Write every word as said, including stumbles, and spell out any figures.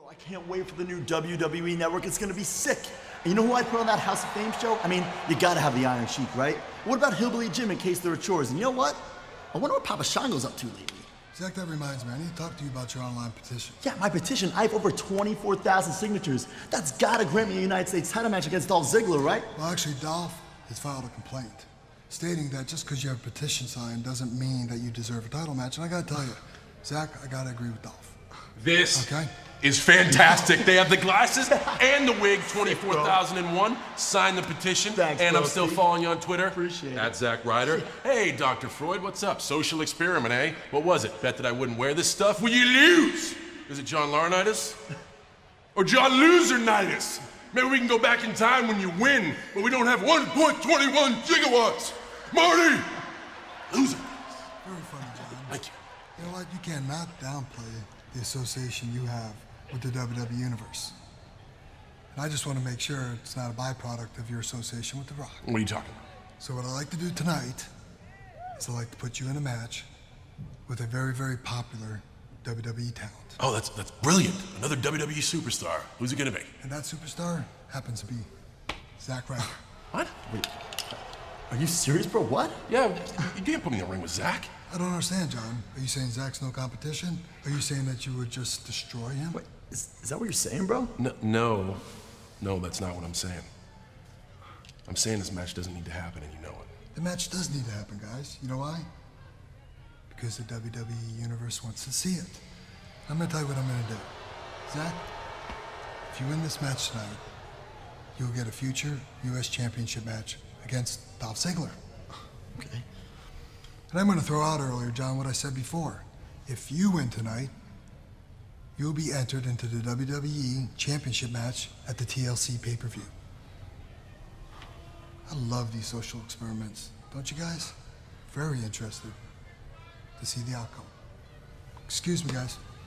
I can't wait for the new W W E Network. It's gonna be sick. And you know who I put on that House of Fame show? I mean, you gotta have the Iron Sheik, right? What about Hillbilly Jim in case there are chores? And you know what? I wonder what Papa Shango's up to lately. Zach, that reminds me, I need to talk to you about your online petition. Yeah, my petition, I have over twenty-four thousand signatures. That's gotta grant me a United States title match against Dolph Ziggler, right? Well, actually, Dolph has filed a complaint stating that just because you have a petition signed doesn't mean that you deserve a title match. And I gotta tell you, Zach, I gotta agree with Dolph. This okay? is fantastic. They have the glasses and the wig, twenty-four thousand one. Sign the petition. Thanks, and bro, I'm still Steve. following you on Twitter. Appreciate it. That's Zack Ryder. Hey, Doctor Freud, what's up? Social experiment, eh? What was it? Bet that I wouldn't wear this stuff? Will you lose? Is it John Laurinaitis? Or John Losernitis? Maybe we can go back in time when you win, but we don't have one point two one gigawatts. Marty! Loser. Very funny, John. Thank you. You know what? You cannot downplay the association you have with the W W E Universe. And I just want to make sure it's not a byproduct of your association with The Rock. What are you talking about? So what I'd like to do tonight is I'd like to put you in a match with a very, very popular W W E talent. Oh, that's that's brilliant. Another W W E superstar. Who's it gonna be? And that superstar happens to be Zack Ryder. What? Wait, are you serious, bro? What? Yeah, you can't put me in the ring with Zack. I don't understand, John. Are you saying Zack's no competition? Are you saying that you would just destroy him? Wait, is, is that what you're saying, bro? No, no, no, that's not what I'm saying. I'm saying this match doesn't need to happen, and you know it. The match does need to happen, guys. You know why? Because the W W E Universe wants to see it. I'm gonna tell you what I'm gonna do. Zack, if you win this match tonight, you'll get a future U S Championship match against Dolph Ziggler. Okay. And I'm gonna throw out earlier, John, what I said before. If you win tonight, you'll be entered into the W W E Championship match at the T L C pay-per-view. I love these social experiments, don't you guys? Very interested to see the outcome. Excuse me, guys.